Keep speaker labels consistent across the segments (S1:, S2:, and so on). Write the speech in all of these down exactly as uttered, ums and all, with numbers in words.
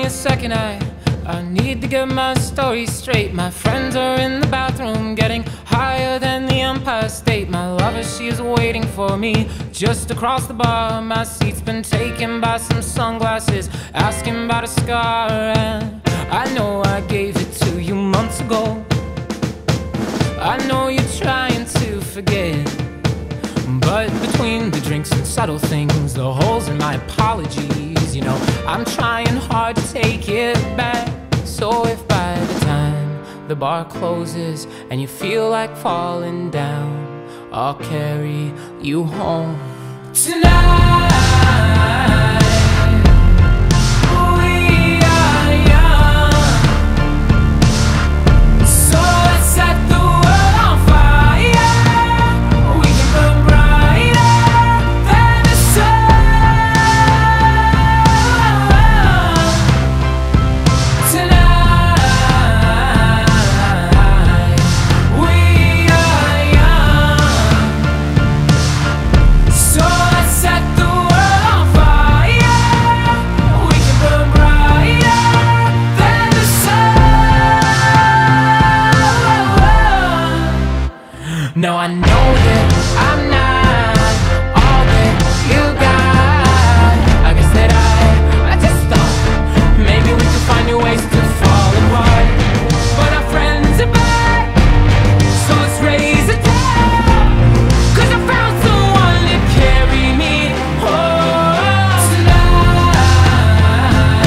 S1: a second, I I need to get my story straight. My friends are in the bathroom getting higher than the Empire State. My lover, she is waiting for me just across the bar. My seat's been taken by some sunglasses asking about a scar. And I know I gave it to you months ago. I know you're trying to forget, but between the drinks and subtle things, the holes in my apologies, you know, I'm trying hard to take it back. So if by the time the bar closes and you feel like falling down, I'll carry you home tonight. No, I know that I'm not all that you got. I guess that I, I just thought maybe we could find new ways to fall apart. But our friends are back, so let's raise a toast, 'cause I found someone to carry me home tonight.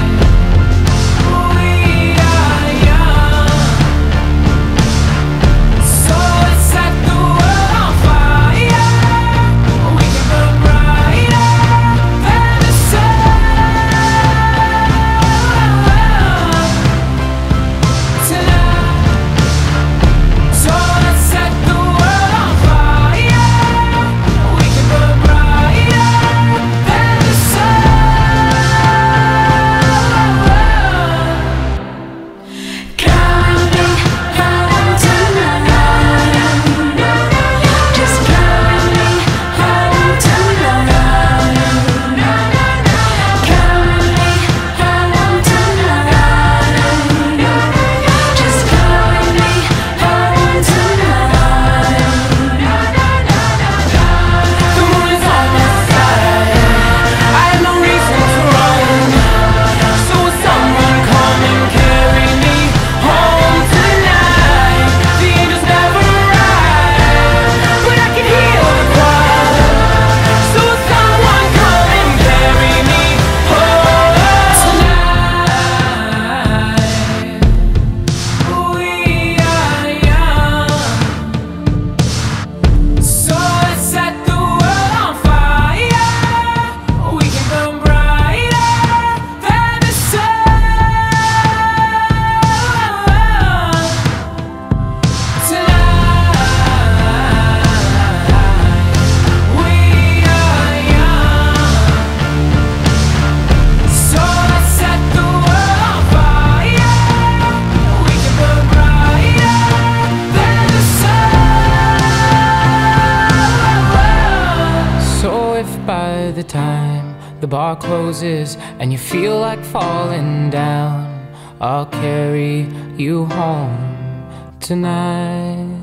S1: We are young, so let's set the world on fire. We can burn brighter than the sun tonight. So let's set the world on fire. We can burn brighter than the sun.
S2: Coming home tonight. Just coming home tonight. Coming home tonight. Just coming home tonight.
S1: The moon is on my side. I have no reason to run. So will someone come and carry me home tonight? The angels never arrive, but I can hear the choir. So will someone come and carry me home tonight? We are young, so let's set the world on fire. We can burn brighter than the sun tonight. We are young, so let's set the world on fire. We can burn brighter than the sun. So if by the time the bar closes and you feel like falling down, I'll carry you home tonight.